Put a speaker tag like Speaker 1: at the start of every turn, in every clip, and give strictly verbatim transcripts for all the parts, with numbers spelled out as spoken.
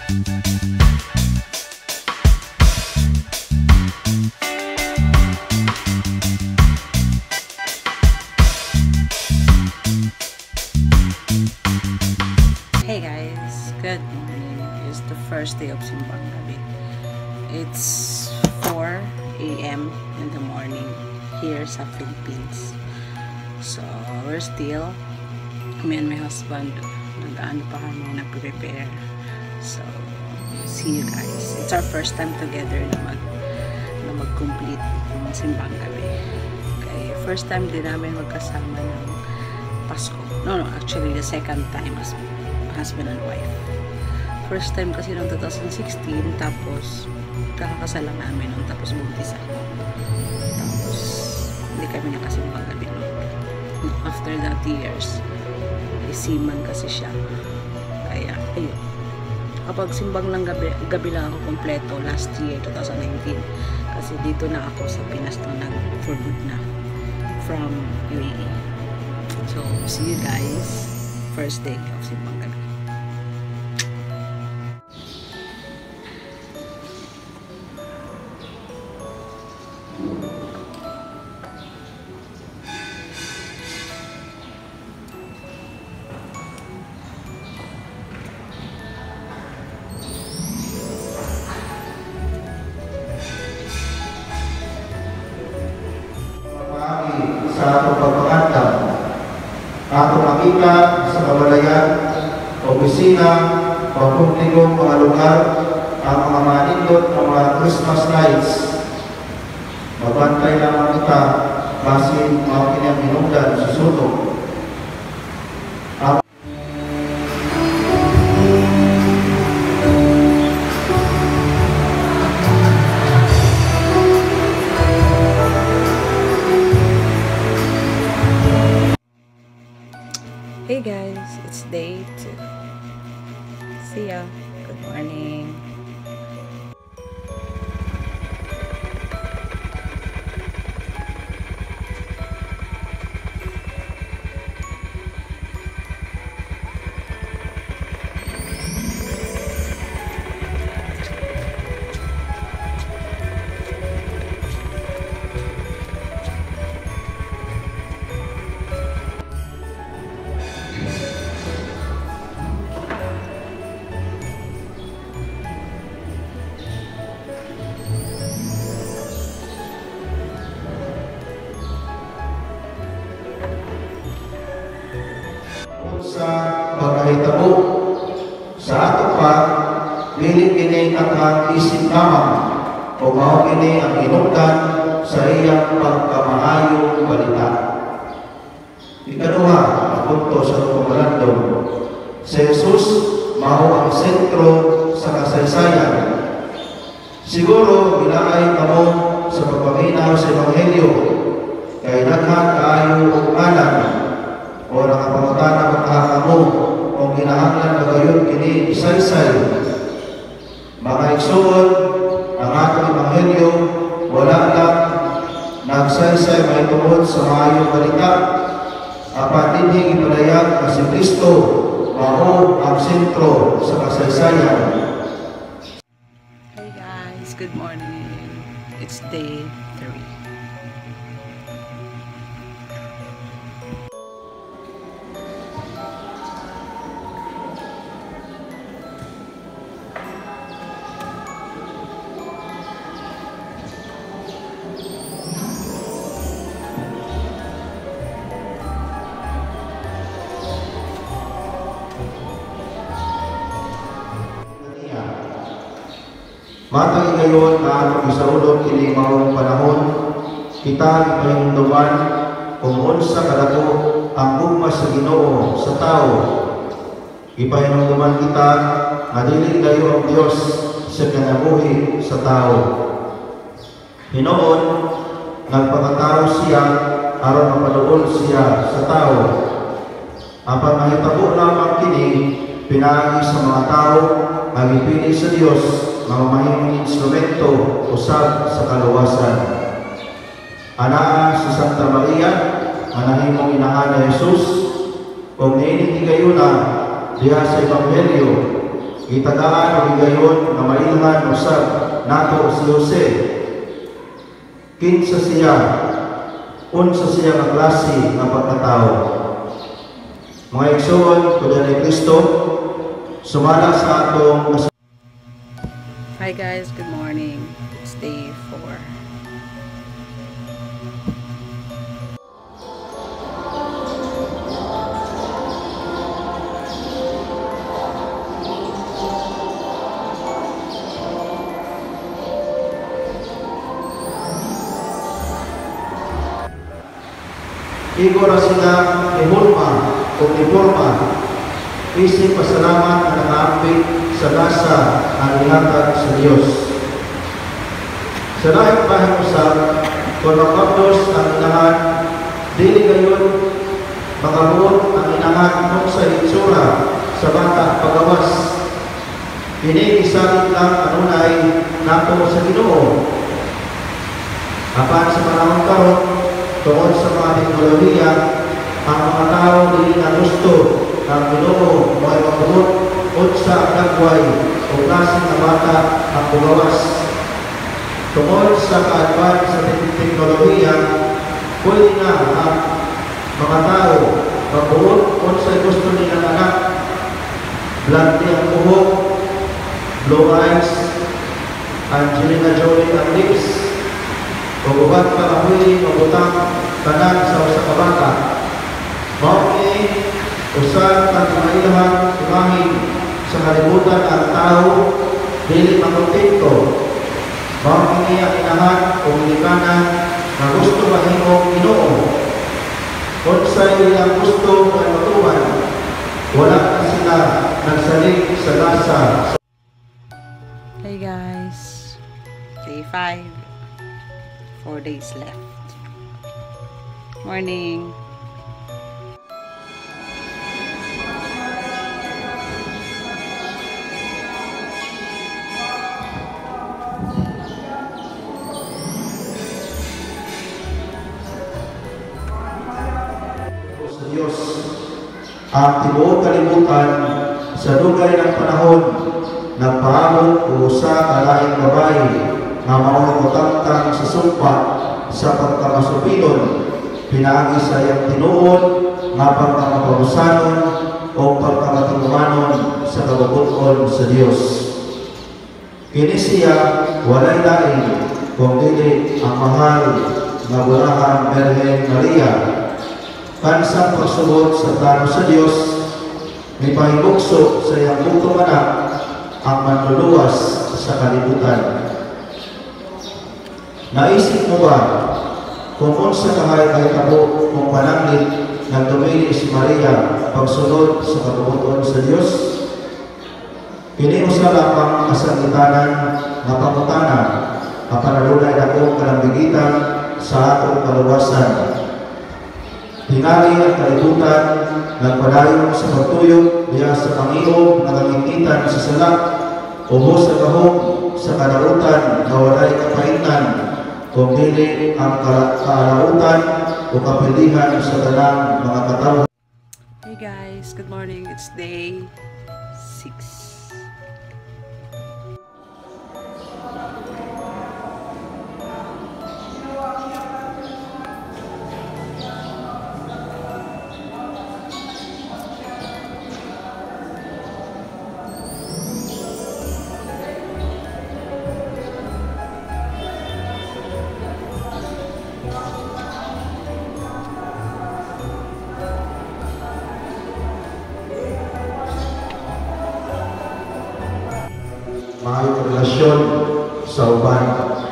Speaker 1: Hey guys, good morning. It's the first day of Simbang Gabi. It's four A M in the morning here sa Philippines. So we're still, me and my husband, nag-ano pa kami, nag-prepare. So see you guys. It's our first time together na mag na mag-complete ng Simbang Gabi. Okay, first time din namin magkasama ng Pasko. No, no, actually the second time as husband and wife. First time kasi noong two thousand sixteen, tapos kakakasal lang namin noon, tapos buntis ako. Tapos hindi kami nakasimbang gabi noon. After that years, isiman kasi siya. Kaya, ayun. Kapag simbang lang gabi, gabi lang ako kompleto last year, two thousand nineteen. Kasi dito na ako sa Pinas na nag for good na. From U A E. So, see you guys. First day of simbang gabi.
Speaker 2: Sa atong pagpangandam, atong makita sa kabalayan, opisina, pagpuntigong mga lugar, ang mga manindot ng mga Christmas lights. Magbantay lamang kita basin mga kinyaminungdan susunog.
Speaker 1: Hey guys, it's day two. See ya. Good morning.
Speaker 2: Sa pagkahitabo sa ato pa, dili kini ang isip lamang o mao kini ang hinungdan sa iyang pagkamaayong balita. Ikaduha, ang punto sa pamalandong, si Jesus mao ang sentro sa kasaysayan. Siguro binaay kamo sa pagpaminaw sa Ebanghelyo kay daghan kaayo og alam o nakapangutana magkakamo o ginahanglan magayon kini isaysay. Mga igsoon, ang atong Ebanghelyo wala lang nagsaysay may tungod sa maayong balita, apat dinhi ipalayag na si Kristo mao ang sentro sa kasaysayan.
Speaker 1: Hey guys, good morning. It's day three.
Speaker 2: Matay ngayon na atong isaulog kini maong panahon, kita ipahimduman kung unsa kadako ang ugma sa Ginoo sa tao. Ipahimduman kita nga dili kayo ang Dios sa kinabuhi sa tao. Hinoon nagpakatao siya aron mapaduol siya sa tao. Apan mahitabo lamang kini pinaagi sa mga tao ang ipili sa Dios mamahimong instrumento usab sa kaluwasan. Anaa si Santa Maria, anahimong inahan na Jesus, kung niinig kayo na diha sa Ebanghelyo, Itagaan o higayon na mailhan usab nato si Jose. Kinsa siya, unsa siya nga klase nga pagkatao. Mga igsoon, kuya ni Kristo, sumala sa atong kas-
Speaker 1: Hi guys, good morning. It's day four.
Speaker 2: Igo ra sila ihulma o iporma. Isip pasalamat na nakaapit sa lasa ang ihatag sa Diyos. Sa lahing bahang usap, kung mapagdos ang inahan, dili gayon makabuot ang inahan kung sa itsura sa bata pagawas. Kini isalit lang anunay nato sa Ginoo. Apan sa panahon karon, tungod sa mga teknolohiya, ang mga tao dili na gusto ng Ginoo mo ay mabuot unsa ang dagway o klase nga bata ang bugawas. Tungod sa ka-advance sa teknolohiya, pwede na ang mga tao mabuot unsa gusto nilang anak. Blonde ang buhok, blue eyes, Angelina Jolie ang lips, o gubat pa ang pwede mabutang tanan sa usa ka bata. Mao ni usan ang mailahan imahin sa kalibutan ang tao dili makontento. Mao ni ang inahan o ginikanan na gusto mahimong Ginoo. Unsay ilang gusto ay matuman, wala na sila nagsalig sa lasa.
Speaker 1: Hey guys, day five. Four days left. Morning.
Speaker 2: Sa Diyos, ang tibuok kalibutan sa dugay ng panahon nagpaabot o usa ka laing babae nga mao mutangtang sa sumpa sa pagkamasupilon, pinaagi sa iyang tinuod nga pagkamapabusanon o pagkamatinumanon sa kabubuton sa Dios. Kini siya walay lain kung dili ang mahal nga burahang Birhen Maria. Kansang pagsugod sa plano sa Dios, may pahibukso sa iyang butong anak ang manluluwas sa kalibutan. Naisip mo ba kung unsa kahay kay kamo kung pananglit nagdumili si Maria pagsunod sa kabubuton sa Dios? Kini usa lamang kasangitanan nga pangutana nga panadulay dakong kalambigitan sa atong kaluwasan. Tingali ang kalibutan nagpadayon sa pagtuyok diya sa Panginoon na kagigitan sa sala o sa kahog sa kadarutan na walay kapaitan kung dili ang kalautan o kapilihan sa tanang mga katao.
Speaker 1: Hey guys, good morning. It's day six.
Speaker 2: Maayong relasyon sa uban.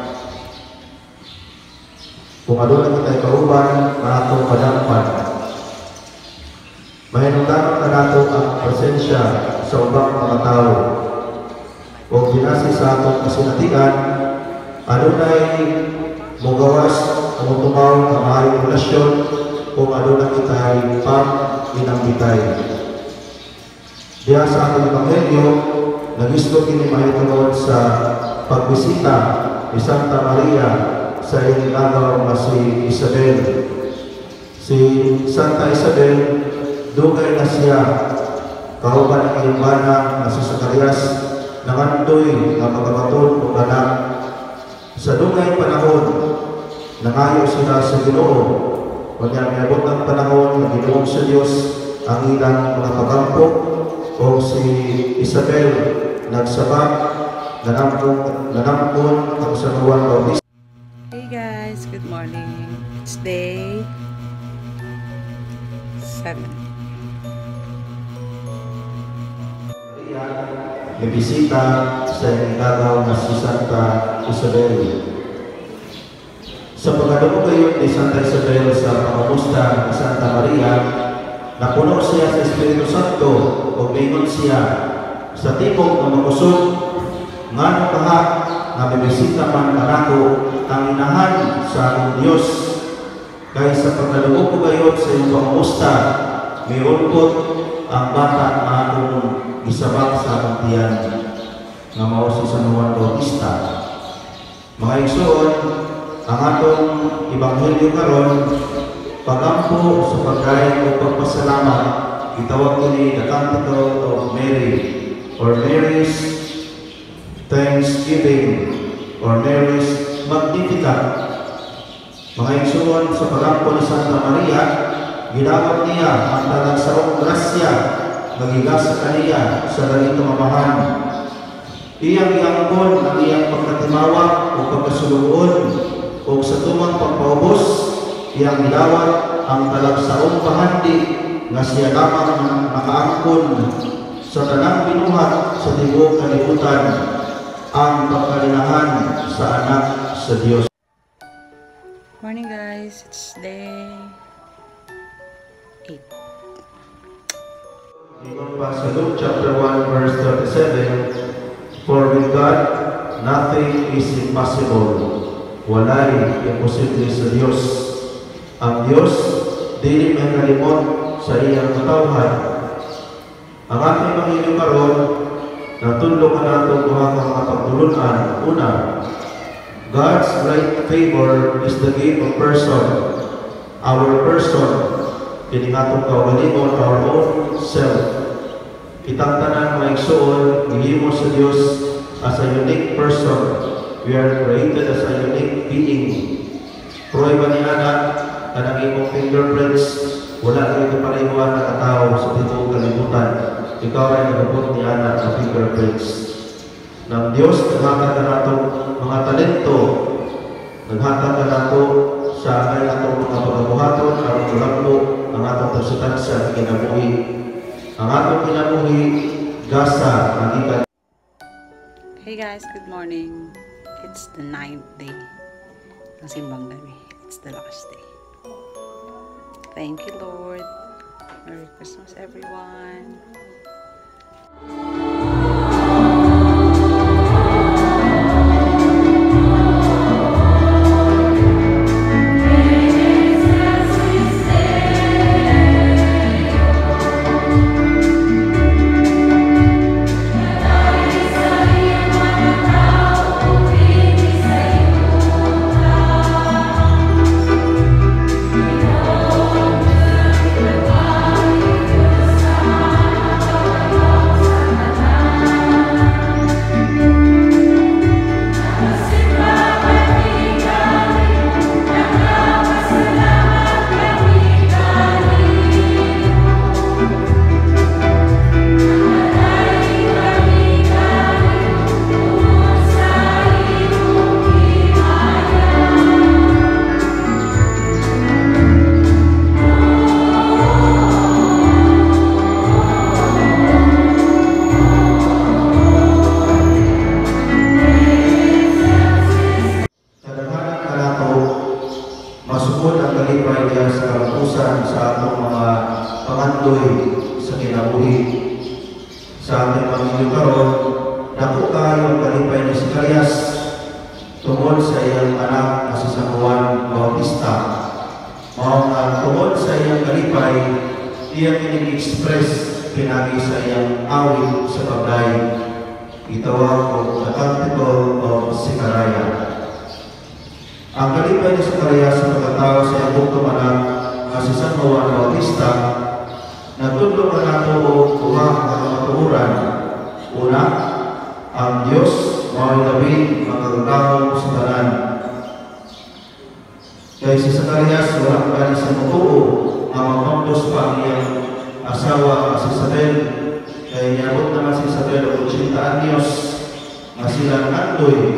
Speaker 2: Kung ano na kita'y kauban na atong padampan, mahinungdanon na nato ang presensya sa ubang mga tao. Kung binasi sa atong kasinatian, adunay mugawas o tumaw na maayong relasyon kung ano na kita'y pag-inambitay. Diya sa atong Ebanghelyo, nagisto kini mahitungod sa pagbisita ni Santa Maria sa iyang lagaw nga si Isabel. Si Santa Isabel, dugay na siya kauban ang iyang bana na si Zacarias nangandoy nga magabaton o anak. Sa dungay panahon, nangayo sila sa Ginoo. Kanya miabot ang panahon na ginuong sa Dios ang ilang mga pagampo o si Isabel nagsabak nanampon nanampon ang sa Juan Bautista.
Speaker 1: Hey guys, good morning. It's day seven.
Speaker 2: May bisita sa igagaw na si Santa Isabel. Sa pagkadamo kayo ni Santa Isabel sa pangamusta ni Santa Maria, napuno siya sa Espiritu Santo o mingon siya sa timog ng makusog nga kaha na may bisita man kanako ang inahan sa akong Diyos. Kaya sa pagkadamo ko kayo sa iyong pangamusta, may ulpot ang bata na akong isabak sa akong tiyan nga mao si San Juan Bautista. Mga igsoon, ang atong Ebanghelyo karon pagampo sa pagkain o pagpasalamat itawag kini the Canticle of Mary or Mary's Thanksgiving or Mary's Magnificat. Mga igsoon, sa pagampo ni Santa Maria, ginawag niya ang talagsaong grasya nagigas sa kaniya sa daling kamamahan. Iyang iangkon ang iyang pagkatimawag o pagkasuluon o sa tumang pagpaubos, iyang gilawat ang talagsaong pahandi nga siya lamang ang nakaangkon sa tanang binuhat sa tibok kalibutan ang pagkalinahan sa anak sa Diyos.
Speaker 1: Morning guys, it's day eight.
Speaker 2: Ingon pa sa Luke chapter one verse thirty-seven, for with God nothing is impossible. Walay imposible sa Diyos. Ang Diyos dili may kalimot sa iyang katawhan. Ang ating Panginoon karon natulog ka nato duha ka mga pagtulunan. Una, God's great favor is the gift of person. Our person, kini atong kaugalingon, our own self. Kitang tanan mga igsoon, gihimo sa Dios as a unique person. We are created as a unique being. Prueba ni anak, kanang imong fingerprints, wala kayo kaparehuan na katao sa tituong kalibutan. Ikaw ay nagabot ni anak sa fingerprints. Ng Diyos, naghatag ka nato mga talento, naghatag ka nato sa kay atong mga pagabuhaton, ang tulakbo, ang atong substansya sa kinabuhi. Ang atong kinabuhi, gasa, ang ikan.
Speaker 1: Hey guys, good morning. It's the ninth day ng simbang gabi. It's the last day. Thank you, Lord. Merry Christmas, everyone.
Speaker 2: Sa ating Panginoon karon, dako kayo kalipay ni Zacarias tungod sa iyang anak na si San Juan Bautista. Mao nga tungod sa iyang kalipay, iyang ini-express pinagi sa iyang awit sa pagday. Itawag ko the Canticle of Zechariah. Ang kalipay ni Zacarias sa pagkatao sa iyang bukong anak na si San Juan Bautista, natudlo na nato o tuwa na kamatuuran. Una, Ang Diyos mao David makagudahon sa tanan. Kay si Zacarias wala gani sa mutuo ang magkontos pa niyang asawa si Isabel. Kay niabot naman si Isabel og eighty anyos nga sila nandoy